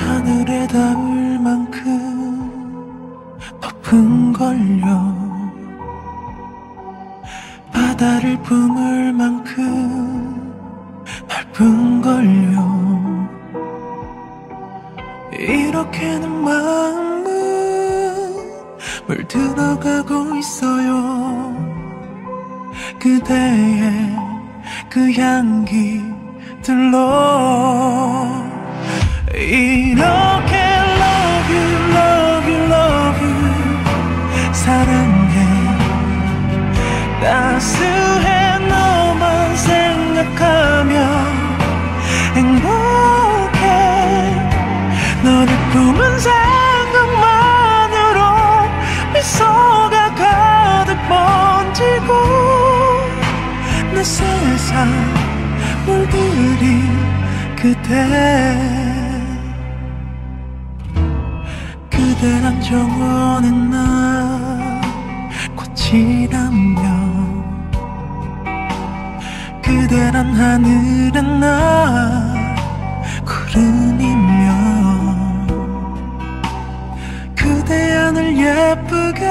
하늘에 닿을 만큼 높은걸요. 바다를 품을 만큼 넓은걸요. 이렇게는 마음은 물들어가고 있어요. 그대의 그 향기들로 이렇게 love you, love you, love you 사랑해. 따스해 너만 생각하며 행복해. 너를 품은 생각만으로 미소가 가득 번지고 내 세상 물들인 그대. 그대란 정원의 나 꽃이라며 그대란 하늘의 나 구름이며 그대 안을 예쁘게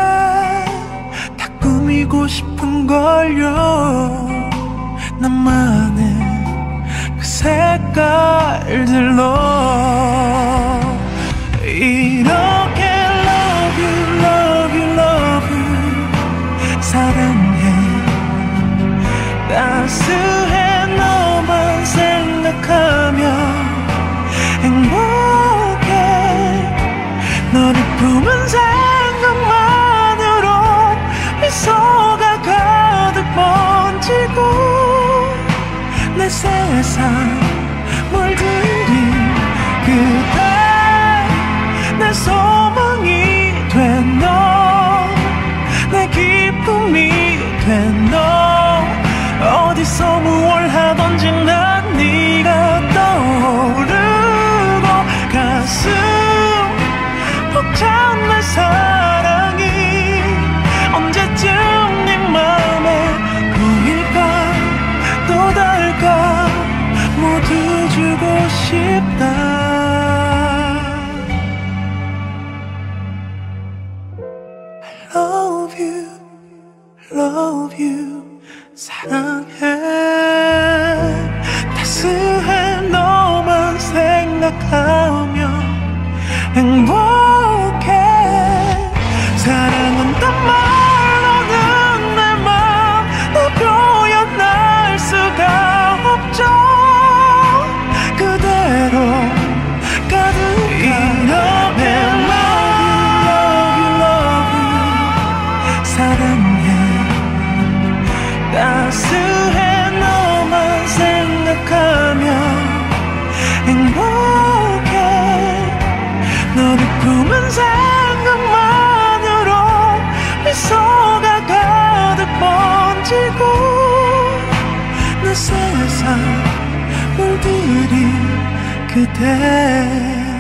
다 꾸미고 싶은걸요. 나만의 그 색깔들로 이렇게 love you, love you, love you 사랑해. 따스해 너만 생각하며 행복해. 너를 품은 생각만으로 미소가 가득 번지고 내 세상 물들인 그대. 내 소망이 된 너, 내 기쁨이 된 너. 어디서 무얼 하던지 난 네가 떠오르고 가슴 벅찬 내 사랑이 언제쯤 네 맘에 보일까 또 닿을까 모두 주고 싶다. Love you, love you 사랑해. 따스해 너만 생각하며 행복해. 사랑은 단 말로는 내 맘 더 표현할 수가 없죠. 그대로 가득한 따스해 너만 생각하며 행복해. 너를 품은 생각만으로 미소가 가득 번지고 내 세상 물들인 그대.